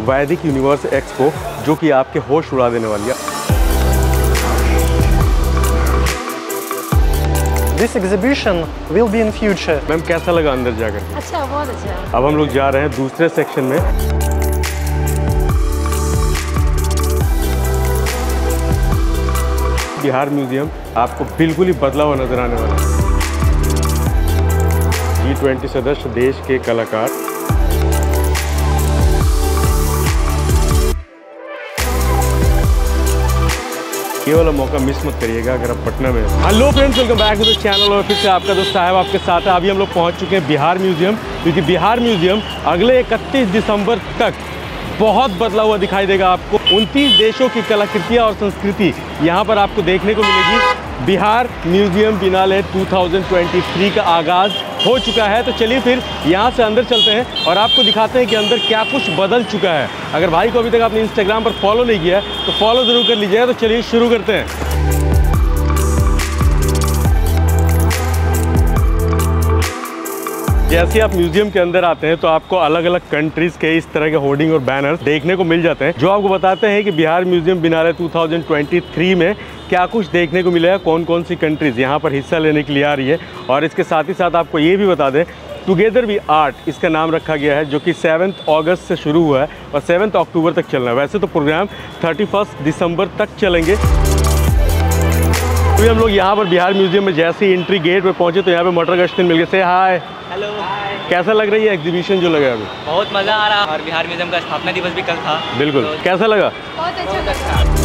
वैदिक universe expo, जो कि आपके होश उड़ा देने वाली है। This exhibition will be in future. Ma'am कैसा लगा अंदर जाकर? अच्छा, बहुत अच्छा। अब हम लोग जा रहे हैं दूसरे सेक्शन में। बिहार म्यूजियम आपको बिल्कुल ही बदला हुआ नजर आने वाला है। G20 सदस्य देश के कलाकार, ये वाला मौका मिस मत करिएगा अगर आप पटना में। Hello friends, welcome back to the channel. और फिर से आपका दोस्त साहब आपके साथ है। अभी हम लोग पहुंच चुके हैं बिहार म्यूजियम, क्योंकि बिहार म्यूजियम अगले 31 दिसंबर तक बहुत बदला हुआ दिखाई देगा आपको। 29 देशों की कलाकृतियाँ और संस्कृति यहाँ पर आपको देखने को मिलेगी। बिहार म्यूजियम बिनाले 2023 का आगाज़ हो चुका है। तो चलिए फिर यहाँ से अंदर चलते हैं और आपको दिखाते हैं कि अंदर क्या कुछ बदल चुका है। अगर भाई को अभी तक आपने इंस्टाग्राम पर फॉलो नहीं किया है तो फॉलो ज़रूर कर लीजिएगा। तो चलिए शुरू करते हैं। जैसे आप म्यूजियम के अंदर आते हैं तो आपको अलग अलग कंट्रीज़ के इस तरह के होर्डिंग और बैनर्स देखने को मिल जाते हैं, जो आपको बताते हैं कि बिहार म्यूजियम बिनाले 2023 में क्या कुछ देखने को मिलेगा, कौन कौन सी कंट्रीज़ यहाँ पर हिस्सा लेने के लिए आ रही है। और इसके साथ ही साथ आपको ये भी बता दें, टुगेदर वी आर्ट इसका नाम रखा गया है, जो कि 7 अगस्त से शुरू हुआ है और 7 अक्टूबर तक चलना है। वैसे तो प्रोग्राम 31 दिसंबर तक चलेंगे। अभी हम लोग यहाँ पर बिहार म्यूजियम में जैसे ही एंट्री गेट पे पहुँचे तो यहाँ पे मोटर गश्तिन मिल गए। से हाय, हेलो। कैसा लग रही है एग्जीबिशन जो लगा अभी? बहुत मज़ा आ रहा। और बिहार म्यूजियम का स्थापना दिवस भी कल था। बिल्कुल, तो कैसा लगा? बहुत अच्छा।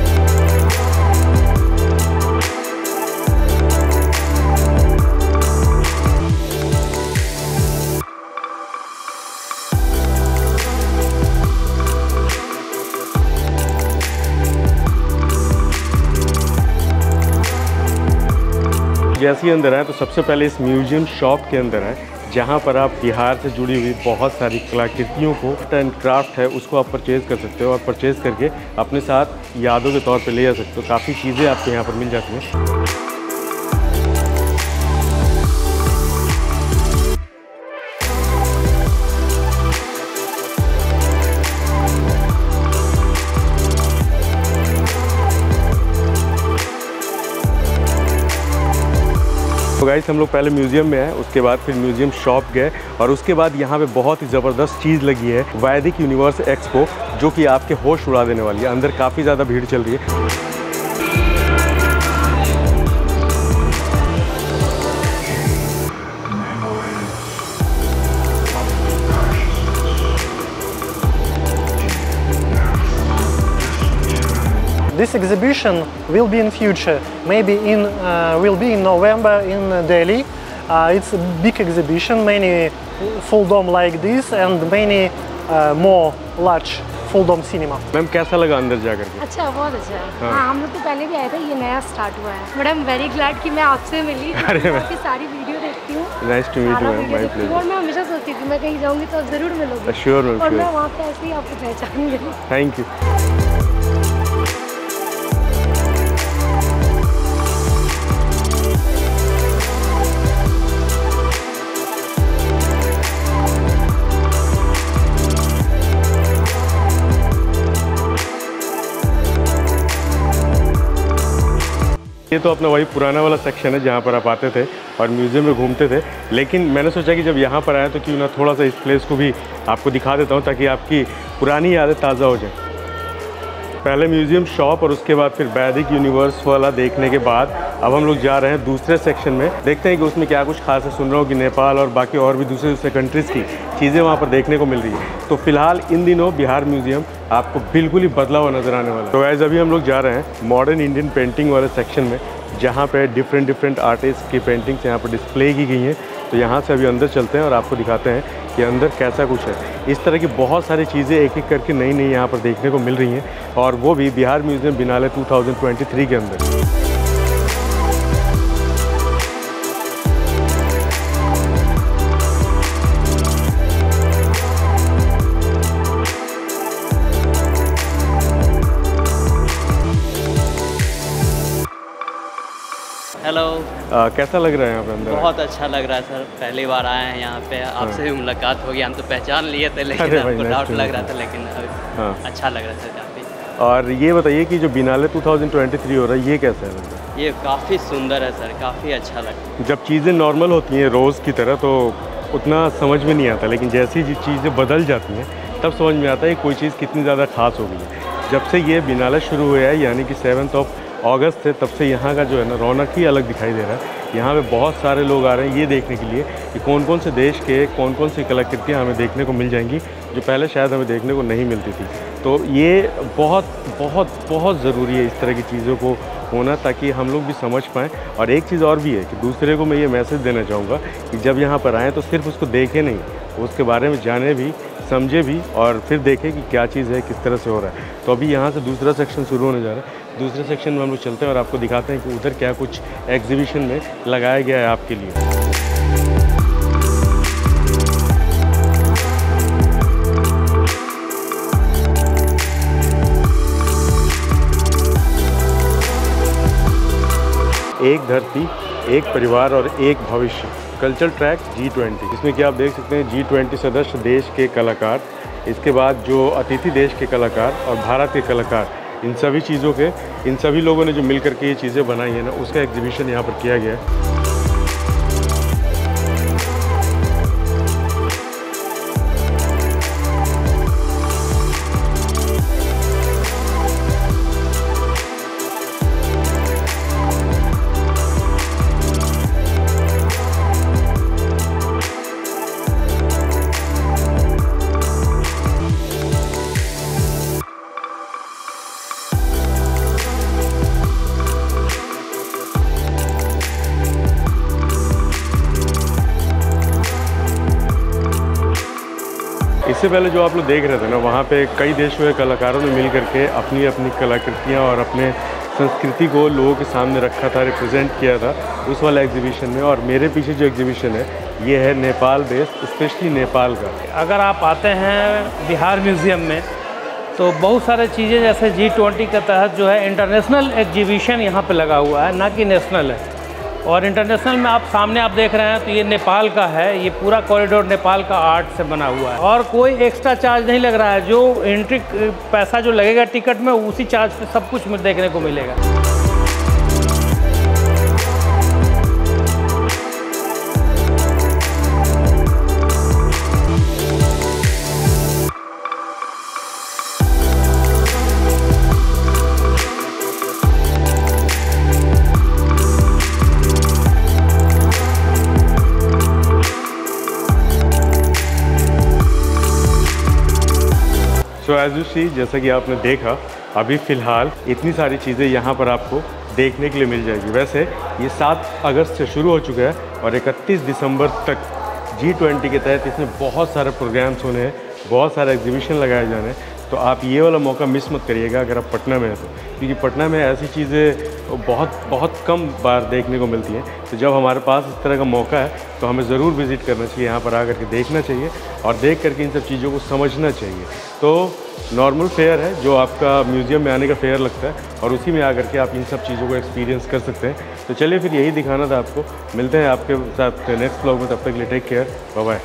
जैसे ही अंदर आए तो सबसे पहले इस म्यूजियम शॉप के अंदर है, जहाँ पर आप बिहार से जुड़ी हुई बहुत सारी कलाकृतियों को आर्ट एंड क्राफ्ट है उसको आप परचेज़ कर सकते हो और परचेज़ करके अपने साथ यादों के तौर पे ले जा सकते हो। काफ़ी चीज़ें आपको यहाँ पर मिल जाती हैं। तो गाइस, हम लोग पहले म्यूजियम में आए, उसके बाद फिर म्यूजियम शॉप गए और उसके बाद यहाँ पे बहुत ही ज़बरदस्त चीज़ लगी है, वैदिक यूनिवर्स एक्सपो, जो कि आपके होश उड़ा देने वाली है। अंदर काफ़ी ज़्यादा भीड़ चल रही है। This exhibition will be in future. Maybe will be in November in Delhi. It's a big exhibition, many full dome like this and many more large full dome cinema. Ma'am कैसा लगा अंदर जाकर के? अच्छा, बहुत अच्छा। हाँ, हम लोग तो पहले भी आए थे, ये नया स्टार्ट हुआ है। मैडम वेरी ग्लैड कि मैं आपसे मिली। अरे आपकी सारी वीडियो देखती हूँ। Nice to meet you ma'am, my pleasure. और मैं हमेशा सोचती थी मैं कहीं जाऊँगी तो ज़रूर मिलूंगी। श्योर मैम, और मैं वहाँ पे ऐसे ही आपको पहचान गई। Thank you. ये तो अपना वही पुराना वाला सेक्शन है जहाँ पर आप आते थे और म्यूज़ियम में घूमते थे, लेकिन मैंने सोचा कि जब यहाँ पर आया तो क्यों ना थोड़ा सा इस प्लेस को भी आपको दिखा देता हूँ, ताकि आपकी पुरानी यादें ताज़ा हो जाए। पहले म्यूज़ियम शॉप और उसके बाद फिर वैदिक यूनिवर्स वाला देखने के बाद अब हम लोग जा रहे हैं दूसरे सेक्शन में। देखते हैं कि उसमें क्या कुछ खास है। सुन रहा हूँ कि नेपाल और बाकी और भी दूसरे कंट्रीज़ की चीज़ें वहाँ पर देखने को मिल रही है। तो फिलहाल इन दिनों बिहार म्यूज़ियम आपको बिल्कुल ही बदला हुआ नज़र आने वाला है। तो गाइस, अभी हम लोग जा रहे हैं मॉडर्न इंडियन पेंटिंग वाले सेक्शन में, जहाँ पे डिफरेंट आर्टिस्ट की पेंटिंग्स यहाँ पर डिस्प्ले की गई हैं। तो यहाँ से अभी अंदर चलते हैं और आपको दिखाते हैं कि अंदर कैसा कुछ है। इस तरह की बहुत सारी चीज़ें एक एक करके नई नई यहाँ पर देखने को मिल रही हैं, और वो भी बिहार म्यूज़ियम बिनाले 2023 के अंदर। हेलो। कैसा लग रहा है यहाँ पे अंदर? बहुत अच्छा लग रहा है सर, पहली बार आए हैं यहाँ पे, आपसे भी मुलाकात हो गई। हम तो पहचान लिए थे लेकिन अरे भाई, आपको nice डाउट to लग meet रहा you। था, लेकिन हाँ। अच्छा लग रहा था काफ़ी। और ये बताइए कि जो बिनाले 2023 हो रहा है ये कैसा है लग रहा है? ये काफ़ी सुंदर है सर, काफ़ी अच्छा लग रहा है। जब चीज़ें नॉर्मल होती हैं रोज़ की तरह तो उतना समझ में नहीं आता, लेकिन जैसी चीज़ें बदल जाती हैं तब समझ में आता है कोई चीज़ कितनी ज़्यादा खास हो गई है। जब से ये बिनाले शुरू हुआ है यानी कि 7 अगस्त से, तब से यहाँ का जो है ना रौनक ही अलग दिखाई दे रहा है। यहाँ पे बहुत सारे लोग आ रहे हैं ये देखने के लिए कि कौन कौन से देश के कौन कौन सी कलाकृतियाँ हमें देखने को मिल जाएंगी जो पहले शायद हमें देखने को नहीं मिलती थी। तो ये बहुत बहुत बहुत ज़रूरी है इस तरह की चीज़ों को होना, ताकि हम लोग भी समझ पाएँ। और एक चीज़ और भी है कि दूसरे को मैं ये मैसेज देना चाहूँगा कि जब यहाँ पर आएँ तो सिर्फ उसको देखें नहीं, उसके बारे में जाने भी, समझे भी, और फिर देखें कि क्या चीज़ है, किस तरह से हो रहा है। तो अभी यहाँ से दूसरा सेक्शन शुरू होने जा रहा है। दूसरे सेक्शन में हम लोग चलते हैं और आपको दिखाते हैं कि उधर क्या कुछ एग्जीबिशन में लगाया गया है आपके लिए। एक धरती, एक परिवार और एक भविष्य, कल्चर ट्रैक G20, इसमें कि आप देख सकते हैं G20 सदस्य देश के कलाकार, इसके बाद जो अतिथि देश के कलाकार और भारत के कलाकार, इन सभी चीज़ों के, इन सभी लोगों ने जो मिल करके ये चीज़ें बनाई हैं ना, उसका एग्जीबिशन यहाँ पर किया गया है। इससे पहले जो आप लोग देख रहे थे ना, वहाँ पे कई देशों के कलाकारों ने मिल करके अपनी अपनी कलाकृतियाँ और अपने संस्कृति को लोगों के सामने रखा था, रिप्रेजेंट किया था उस वाला एग्जीबिशन में। और मेरे पीछे जो एग्जीबिशन है ये है नेपाल बेस्ड, स्पेशली नेपाल का। अगर आप आते हैं बिहार म्यूज़ियम में तो बहुत सारे चीज़ें जैसे G20 के तहत जो है इंटरनेशनल एग्जीबिशन यहाँ पे लगा हुआ है, ना कि नेशनल है। और इंटरनेशनल में आप सामने आप देख रहे हैं तो ये नेपाल का है, ये पूरा कॉरिडोर नेपाल का आर्ट से बना हुआ है और कोई एक्स्ट्रा चार्ज नहीं लग रहा है। जो एंट्री पैसा जो लगेगा टिकट में, उसी चार्ज पे सब कुछ देखने को मिलेगा। सो एज यू सी, जैसा कि आपने देखा, अभी फ़िलहाल इतनी सारी चीज़ें यहाँ पर आपको देखने के लिए मिल जाएगी। वैसे ये 7 अगस्त से शुरू हो चुका है और 31 दिसंबर तक G20 के तहत इसमें बहुत सारे प्रोग्राम्स होने हैं, बहुत सारे एग्जीबिशन लगाए जाने हैं। तो आप ये वाला मौका मिस मत करिएगा अगर आप पटना में हैं तो, क्योंकि पटना में ऐसी चीज़ें बहुत कम बार देखने को मिलती हैं। तो जब हमारे पास इस तरह का मौका है तो हमें ज़रूर विज़िट करना चाहिए, यहाँ पर आकर के देखना चाहिए और देख करके इन सब चीज़ों को समझना चाहिए। तो नॉर्मल फेयर है जो आपका म्यूज़ियम में आने का फेयर लगता है और उसी में आकर के आप इन सब चीज़ों को एक्सपीरियंस कर सकते हैं। तो चलिए फिर यही दिखाना था आपको। मिलते हैं आपके साथ नेक्स्ट व्लॉग में, तब तक के लिए टेक केयर, बाय बाय।